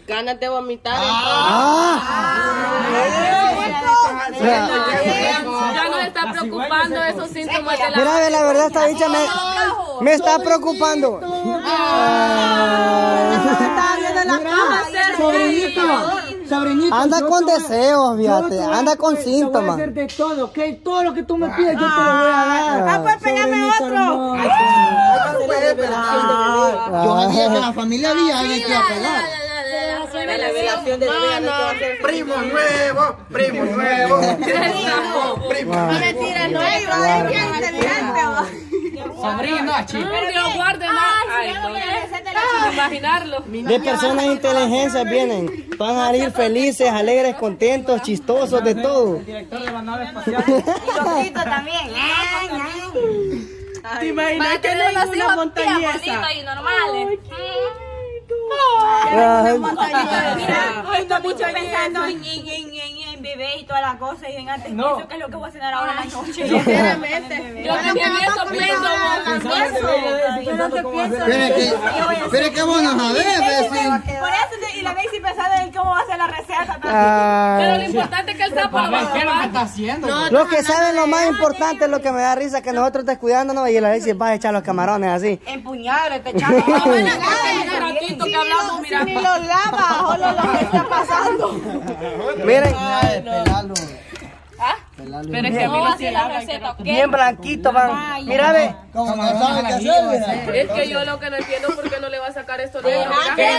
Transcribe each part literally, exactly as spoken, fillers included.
ganas de vomitar. Ah. Ya no está preocupando esos síntomas de la... Mira, la verdad esta bicha me, me está preocupando. Sobrinito, sobrinito. Anda con deseos, fíjate. Anda con síntomas. Te voy a hacer de todo, ¿ok? Todo lo que tú me pides yo te lo voy a dar. Ah, pues pégame otro. Yo sabía que la familia había alguien que iba a pegar. Primo nuevo, primo nuevo. No mentira, no hay va que inteligente. Sobrino, chico. Dios guarde nada. Imaginarlo. De personas de inteligencia vienen. Van a ir felices, alegres, contentos, chistosos, de todo. El director de la nave espacial. Y loquito también. ¿Te imaginas que no las hijos montañesas y normales? Estoy mucho pensando en, en, en, en bebé y toda la cosa y en antes No. pienso que es lo que voy a cenar ahora en la noche. Sinceramente, yo también eso pienso. Yo no te pienso. Pero que, pero que bueno, a ver, vecino. Por eso y la Daisy pensando en cómo va a ser la receta. Ah, Pero lo importante es que el sapo lo va a ¿Qué es lo que tomar. está haciendo? Los que saben lo más importante es lo que me da risa, que nosotros descuidándonos y la Alexis va a echar los camarones así. Empuñado, te echamos. Un ratito que hablamos, mira. Ni los lava, solo lo que está pasando. Miren, Pero es que a mí no se la receta, ¿ok? bien blanquitos van. Mira, ve. Como no sabe qué hacer, Es que yo lo que no entiendo es por qué no le va a sacar esto de la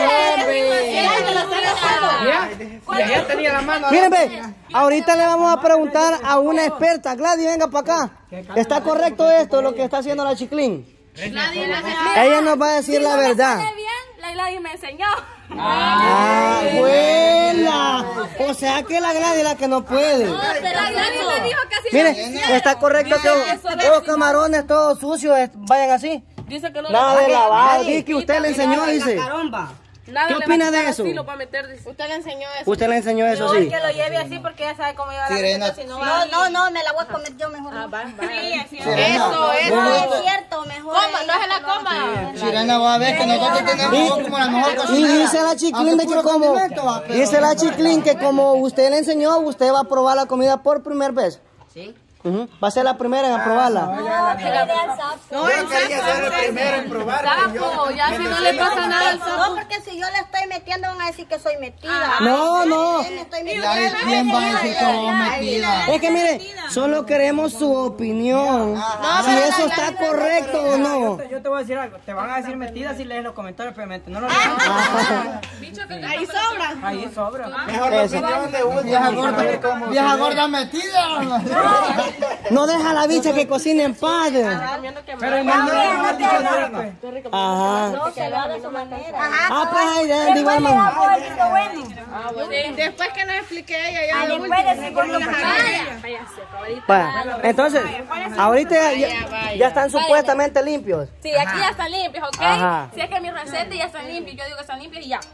Ya tenía la mano. Miren, ve. Ahorita le vamos a preguntar a una experta. Gladys, venga para acá. ¿Está correcto esto, lo que está haciendo la Chiclín? Ella nos va a decir la verdad. La Gladys me enseñó. Ah, abuela. O sea que la Gladys es la que no puede. La Gladys me dijo que así. Miren, está correcto que los camarones todos sucios vayan así. Dice que no Nada le de lavar. Dice que usted le enseñó, dice. Nada ¿Qué le va a opina de quitar eso? asilo para meter, dice. Usted le enseñó eso. Usted le enseñó eso, sí. Que lo lleve así porque ya sabe cómo llevar la Sirena. receta. Si no, va- no, no, me la voy a comer yo mejor. Ah, va, va. Sí, así es. Eso, eso. No, es cierto, mejor. Coma, no se la coma. Sirena va a ver que nosotros tenemos como la mejor Y cocinera. dice la Chiclín de que Puro como condimento, va, pero- dice la Chiclín que como usted le enseñó, usted va a probar la comida por primera vez. Sí. Va a ser la primera en probarla. No, que le dé al sapo. Yo quería ser el primero en probar. Sapo, ya si no le pasa nada al No, sapo. porque si yo le estoy metiendo van a decir que soy metida. No, no. Me estoy ¿Y metiendo. ahí quién va a decir que vos metida? Es que mire, solo queremos su opinión. Si eso está correcto o no. Yo te voy a decir algo. Te van a decir metidas si lees los comentarios, pero no lo lees. Ahí sobra. Ahí sobra. Mejor la opinión de uno. Vieja gorda, vieja gorda metida. No deja a la bicha que cocine en paz. Pero no, no, no, no, dicho nada, pues. Ajá. No, que lo haga de su manera. Ah, pues ahí de de igual manera. Después que nos explique ella, ya Ahí puede decir por lo Vaya, entonces, ahorita ya, ya están supuestamente limpios. Sí, aquí ya están limpios, ¿ok? Ajá. Si es que mi receta ya están limpios, yo digo que están limpios y ya.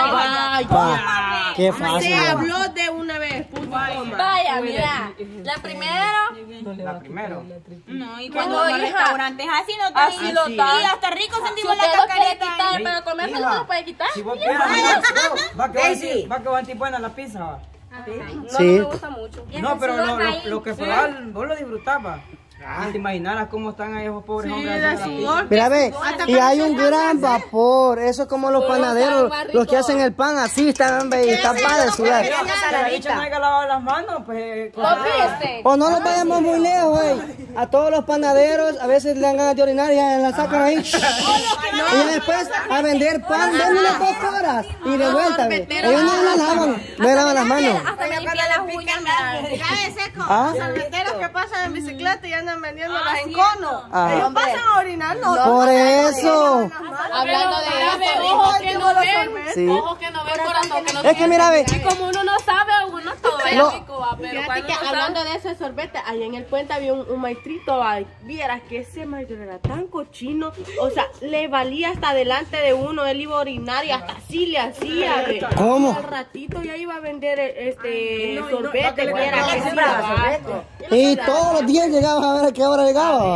Va, qué fácil. va. habló de una vez, Vaya, mira. La primera, La primero. No, y cuando cuando hija, los restaurantes así no así lo está. Y hasta rico si sentimos usted la lo quiere cacareta. quitar, pero comerse no lo puede quitar. Si vos quieres, va que va a decir- va que va a decir buena la pizza, va. No, Sí. no me gusta mucho. No, pero lo, lo, lo que probabas, vos lo disfrutabas. Ni te imaginaras cómo están ahí esos pobres hombres haciendo la pizza. Mira, ve, y hay un gran vapor. Eso es como los panaderos, los que hacen el pan así, están, ve, y están para de sudar. Si la bicha no haya lavado las manos, pues... ¿Lo viste? O no nos vayamos muy lejos, güey. A todos los panaderos a veces le dan ganas de orinar y ya la sacan ahí. Y después a vender pan, ven unas dos horas. Y de vuelta, güey. Ellos no la lavan, no le lavan las manos. Hasta me limpié las uñas, mira. ¿Ah? Los que pasan en bicicleta y andan vendiéndolas en cono. Ah. Ellos pasan a orinar, no. Por eso. Hablando de eso, ojo que no ven, Sí. ojo que no ven, corazón que no Es que mira, ve. Y como uno no sabe, uno todo es No. rico, va, pero Fíjate cuando que uno hablando sabe... de ese sorbete, ahí en el puente había un, un maestrito, ay, vieras que ese maestro era tan cochino, o sea, le valía hasta delante de uno, él iba a orinar y hasta así le hacía. ve. ¿Cómo? Al ratito ya iba a vender este sorbete, viera que sí, vasto. Y todos los días llegaba a ver a qué hora llegaba.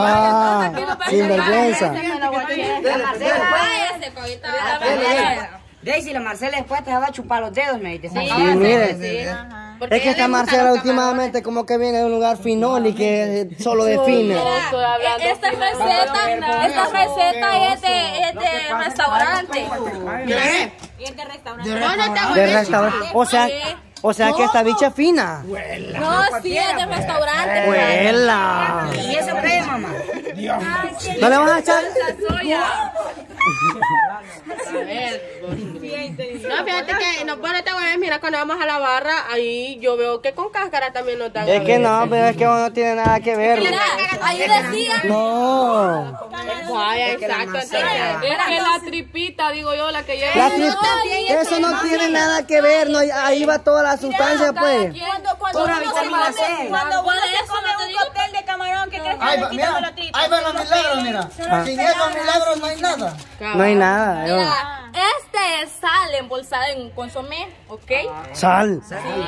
Ah, sin vergüenza. Váyase, pa' ahorita, ahorita, Daisy, la Marcela después te va a chupar los dedos, me dice. Sí, Sí, mire. sí. Es que esta Marcela últimamente como que viene de un lugar finol y que solo define. Estoy hablando Esta receta, esta receta es de, es de restaurante. ¿Qué? Y es de restaurante. De No, no está restaurante. De restaurante. O sea, o sea que esta bicha es fina. No, sí, es de restaurante. ¡Huela! ¿Y eso qué es, mamá? ¿No le vas a echar? Esa soya. A ver, no, fíjate que, no, bueno, esta vez, mira, cuando vamos a la barra, ahí yo veo que con cáscara también nos dan. Es que no, pero es que no tiene nada que ver. Mira, ahí decía. No. Vaya, exacto. entonces, Es que la tripita, digo yo, la que lleva. La tri- Eso no tiene nada que ver, no, ahí va toda la sustancia, pues. Cuando, cuando uno se come, cuando uno se come un cóctel de camarón, ¿qué crees que Ahí le va, quitan mira, los tipos? ahí van los milagros, mira. Sin esos milagros no hay nada. No hay nada. yo- Mira, este es sal embolsada en consomé, ¿ok? Sal.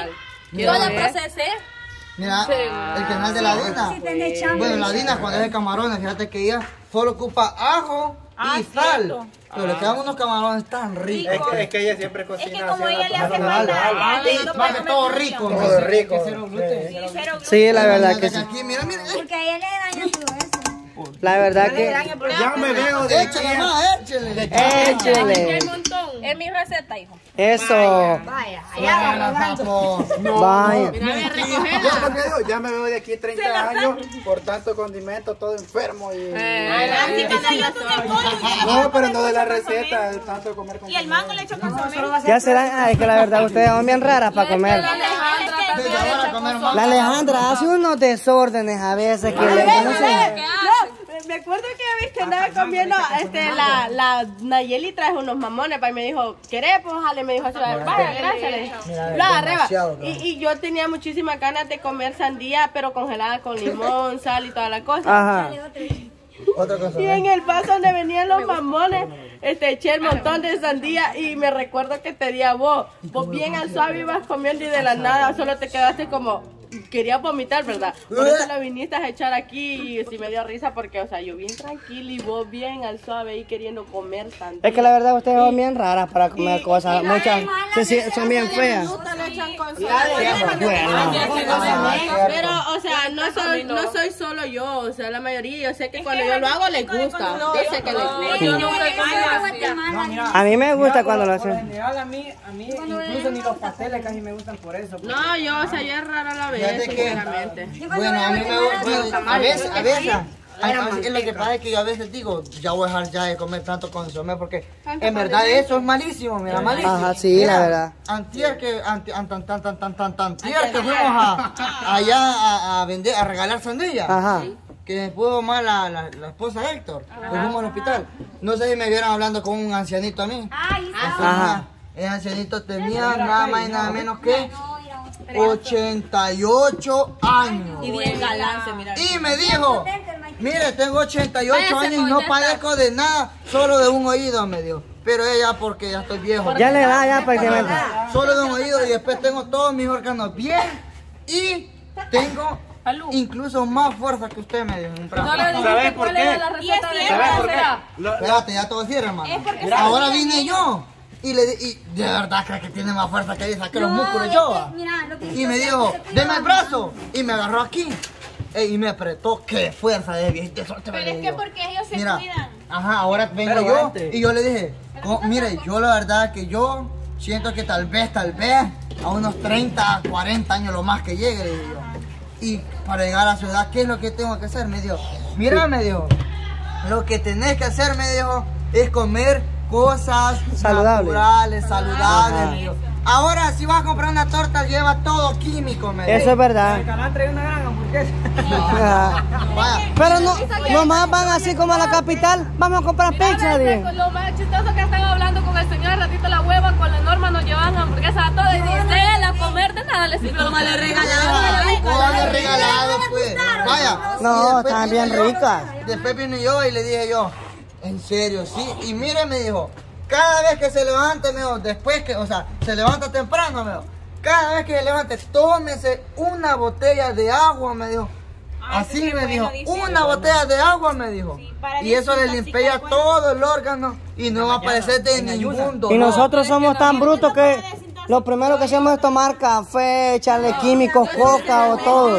Yo la procesé. Mira, el canal de la Dina. Bueno, la Dina cuando es de camarones, fíjate que ella solo ocupa ajo y sal. Pero le quedan unos camarones tan ricos. Es que, es que ella siempre cocina. Es que como así, ella le hace normal, falta, normal. ella no Más puede que todo comer rico. mucho. Todo rico. Cero gluten. Sí, cero Sí, la verdad que Fíjate sí. aquí, mira, mira. Porque a ella le daña todo eso. La verdad que... Ya me veo de Échale más, échale. Échele. Un montón. Es mi receta, hijo. Eso. Vaya, Vaya, papo. Vaya. Ya me, veo, ya me veo de aquí treinta años por tanto condimento, todo enfermo. Y... Así cuando yo tuve el pollo. No, pero no de la receta, de tanto comer con Y el mango le echo consomé. Ya serán... Ah, es que la verdad ustedes son bien raras para comer. La Alejandra Sí, también ya van a le comer echa más. La Alejandra hace unos desórdenes a veces que le... No sé. ¿Qué hace? me acuerdo que ya viste, andaba comiendo, este, la, la Nayeli trajo unos mamones, pa, y me dijo, ¿querés? Pues jale, me dijo así, vaya, gracias, le dije. Lo agarré, va. y, y yo tenía muchísimas ganas de comer sandía, pero congelada con limón, sal y toda la cosa. Ajá. Otra cosa. Y en el vaso donde venían los mamones, este, eché el montón de sandía y me recuerdo que te di a vos. Vos bien al suave ibas comiendo y de la nada solo te quedaste como... Quería vomitar, ¿verdad? Por eso lo viniste a echar aquí y sí me dio risa porque, o sea, yo bien tranquila y vos bien al suave y queriendo comer sandía. Es que la verdad ustedes son bien raras para comer cosas. Muchas se- se- son bien feas. Pero, o sea, no soy, no soy solo yo, o sea, la mayoría, yo sé que cuando yo lo hago les gusta. Yo sé que les gusta. A mí me gusta cuando lo Por hacen. general, a mí, a mí incluso ni los pasteles casi me gustan por eso. No, yo, o sea, yo es rara la vez, Fíjate que, sinceramente. bueno, a mí me gusta, a veces, a veces, a- a- es lo que pasa es que yo a veces digo, ya voy a dejar ya de comer tanto consomé porque en verdad eso es malísimo, mira, malísimo. Ajá, sí, Mira, la verdad. Antier que, anti, an- tan, tan, tan, tan, tan, tan, antier que fuimos a, allá a, a vender, a regalar sandilla. Ajá. Que pudo más la, la, la esposa de Héctor, que fuimos al hospital. No sé si me vieron hablando con un ancianito a mí. Ajá. El ancianito tenía nada más y nada menos que ochenta y ocho años. Y bien galán se mira. Y me dijo, mire, tengo ochenta y ocho años y no padezco de nada, solo de un oído, me dijo. Pero ella porque ya estoy viejo. Ya le da, ya prácticamente. Solo de un oído y después tengo todos mis órganos bien y tengo incluso más fuerza que usted, me dijo. en un brazo. ¿Sabes por qué? Y es cierto, ¿Sabes por qué? será. Lo- Espérate, ya te voy a decir, hermano. Ahora vine yo. Y, le, di- y de verdad creo que tiene más fuerza que ella, saqué los músculos yo. va. Y me dijo, deme el brazo. Y me agarró aquí. Ey, y me apretó. Qué fuerza de viejito. Pero es que porque ellos se Mira, cuidan. ajá, ahora vengo Pero yo. aguante. Y yo le dije, "Co- mire, yo la verdad que yo siento que tal vez, tal vez, a unos treinta, cuarenta años lo más que llegue, le dije yo. Y para llegar a su edad, ¿qué es lo que tengo que hacer? Me dijo, mira, me dijo, lo que tenés que hacer, me dijo, es comer cosas Saludables. naturales, saludables, Ajá. me dijo. Ahora, si vas a comprar una torta, lleva todo químico, me dijo. Eso es verdad. El canal trae una gran hamburguesa. Ajá. Vaya. Pero no, nomás van así como a la capital. Vamos a comprar pizza, dije. Lo más chistoso que están hablando con el señor ratito la hueva, con la Norma nos llevan hamburguesas a todos y dice él a comer de nada le sirvió. Como le Ah, regalaron. todo regalado, pues. Vaya. No, Y después están vine bien yo, ricas. Después vine yo y le dije yo, en serio, sí. Y mire, me dijo, cada vez que se levante, me dijo, después que, o sea, se levanta temprano, me dijo, cada vez que se levante, tómese una botella de agua, me dijo. Así me dijo, una botella de agua me dijo. Y eso le limpia todo el órgano y no va a aparecer de ningún dolor. Y nosotros somos tan brutos que lo primero que hacemos es tomar café, echarle químicos, coca o todo.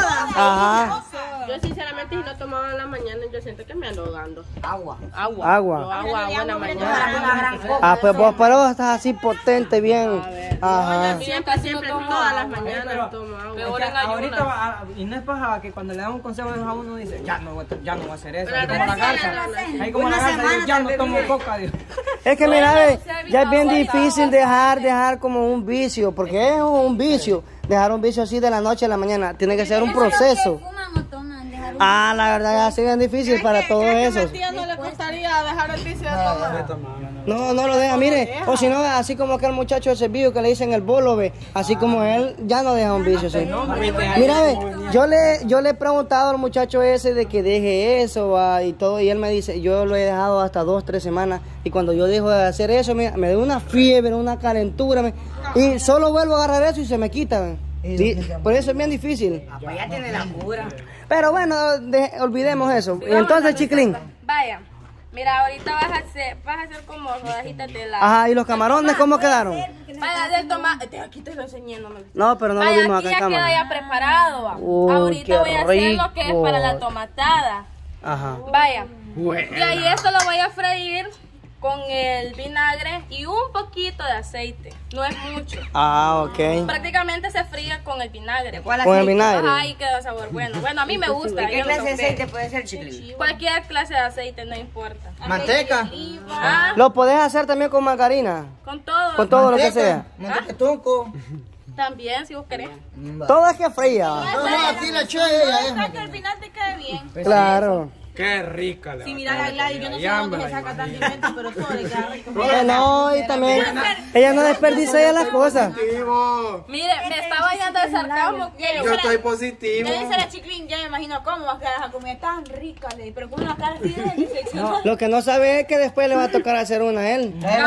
Ajá. Yo sinceramente si no tomaba en la mañana yo siento que me ando ahogando. Agua. Agua. Agua. Yo agua, agua en la mañana. Ah, pues vos, pero estás así potente, bien. Ajá. Siempre, siempre, todas las mañanas tomo agua. Peor en Ahorita, ayunas. va- y no es paja que cuando le dan un consejo a uno dice, ya no, voy a- ya no voy a hacer eso. Ahí como la garza. Ahí como la garza, digo, ya no tomo coca, digo. Es que mira, ve, ya es bien difícil dejar, dejar como un vicio, porque es un vicio. Dejar un vicio así de la noche a la mañana, tiene que ser un proceso. ¿Fuman o toman? Dejar un... Ah, la verdad, es bien difícil para todos esos. A tía no le costaría dejar el vicio de tomar. No, no lo deja, mire, o si no, así como aquel muchacho de Sevilla que le dicen el bolo, ve, así como él, ya no deja un vicio, sí. Mira, ve, yo le, yo le he preguntado al muchacho ese de que deje eso, va, y todo, y él me dice, yo lo he dejado hasta dos, tres semanas, y cuando yo dejo de hacer eso, mira, me da una fiebre, una calentura, me- y solo vuelvo a agarrar eso y se me quita, ve. Sí, por eso es bien difícil. Ya tiene la cura. Pero bueno, de- olvidemos eso. Entonces, Chiclín. Vaya, mira, ahorita vas a hacer, vas a hacer como rodajitas de la... Ajá, ¿y los camarones cómo quedaron? Vaya, del tomate. Aquí te lo enseñé, no me lo... No, pero no lo Vaya, vimos aquí acá en ya queda cámara. ya preparado. Va. Uy, Ahorita qué voy a hacer lo que es rico. para la tomatada. Ajá. Vaya. Y ahí esto lo voy a freír con el vinagre y un poquito de aceite. No es mucho. Ah, ok. Prácticamente se fríe con el vinagre. Con el vinagre. Ajá, y queda sabor bueno. Bueno, a mí me gusta. ¿Qué yo lo clase de compré. aceite puede ser, Chiclín? Cualquier clase de aceite, no importa. Manteca. Ah, Lo podés hacer también con margarina, con todo. con todo lo que sea. Manteca tunco. También, si vos querés. Todo es que fría. No, no, aquí la eché ella. Que al final te quede bien. Claro. Qué rica la Si mirar a Gladys, yo no sé dónde se saca tanto invento, pero todo le queda rico. Eh, no, y también ella no desperdicia ya las cosas. positivo. Mire, me estaba yendo el sarcasmo que Yo estoy positivo. Ya dice la Chiclín, ya me imagino cómo va a quedar esa comida tan rica, le- pero con una cara así de dice, Lo que no sabe es que después le va a tocar hacer una a él. A ver.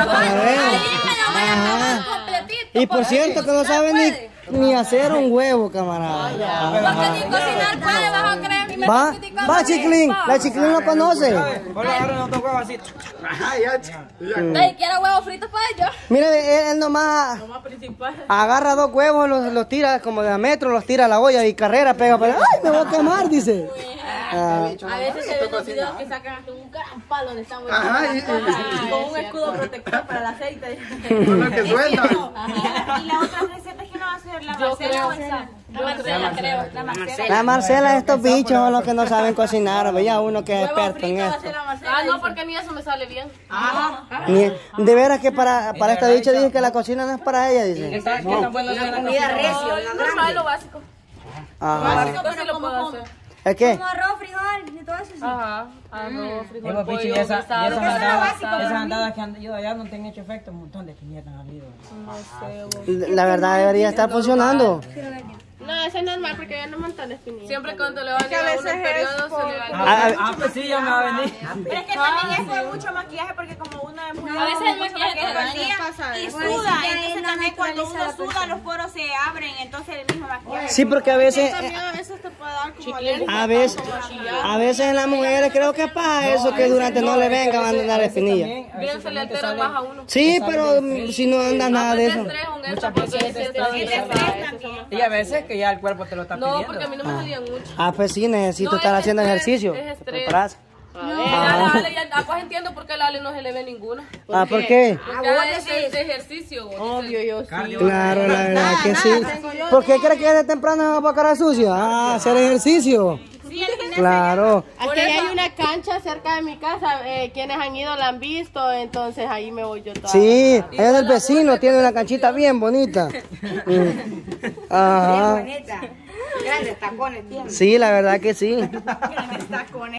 Ajá. completito. Y por cierto que no sabe ni, ni hacer un huevo, camarada. Porque ni cocinar puede, vas a creer. Y me Va, está criticando va a mí. Chiclín, la Chiclín lo conoce. Vos le agarras otro huevo así. Ay, ya, ch- ya. Ey, ¿quiere huevos fritos para ellos? Mire, él, él nomás agarra dos huevos, los, los tira como de a metro, los tira a la olla y carrera pega para. ¡Ay, me voy a quemar! Dice. Ah, a veces se ven los videos que sacan hasta un gran palo donde están Ajá, y- con un escudo protector para el aceite. Con lo que suelta. Y la otra receta que no va a hacer la Marcela o el Sam. La Marcela, creo. La Marcela. la Marcela, estos bichos son los que no saben cocinar. Veía uno que es experto en Va a esto. hacer la Marcela. Ah, no, porque ni eso me sale bien. Ni- De veras que para, para esta bicha dije que la cocina no es para ella, dice. ¿Sabes qué tan bueno es la Comida recio, una Normal, lo básico. Ajá. Básico, pero lo puedo hacer. ¿Es qué? Como arroz, frijol y todo eso. Sí. Ajá. Arroz, Y frijol, vos, pichi, pollo, y esa- y guisado. esas andadas, esas andadas que han ido allá no te han hecho efecto, un montón de piñetas han habido. La verdad debería estar funcionando. No, eso es normal porque ya no montan espinillas. Siempre cuando le van a Que a llegar unos veces es periodos, se le va a Ah, ah, pues sí, ya me va a venir. Pero es que también es por mucho maquillaje porque como uno es muy A veces el maquillaje te daña. y Bueno, suda, sí, ya entonces es la también cuando naturaleza uno de la suda los poros se abren, entonces el mismo maquillaje. Sí, porque a veces, También a veces te puede dar como alergia. a veces, a veces en las mujeres creo que pasa eso que durante no le venga van a dar espinilla. Bien, se le altera más a uno. Sí, pero mm, si no andas nada de eso. Estrés, un extra, porque ese estado de estrés. Y a veces que ya el cuerpo te lo está No, pidiendo. porque a mí no me salían mucho. Ah, pues sí, necesito No, estar es haciendo estrés, ejercicio. es estrés. Prepararse. Ya la Ale, ya, ah, pues entiendo por qué a la Ale no se le ve ninguna. Ah, ¿por qué? Porque ah, es de, de ejercicio. güey. Obvio, yo sí. Claro, la verdad que sí. ¿Por qué crees que desde temprano se va para cara sucia? Ah, hacer ejercicio. Claro. Aquí hay una cancha cerca de mi casa, eh, quienes han ido la han visto, entonces ahí me voy yo toda. Sí, allá del vecino tiene una canchita bien bonita. Mm. Ajá. Grandes tacones tiene. Sí, la verdad que sí. Grandes tacones.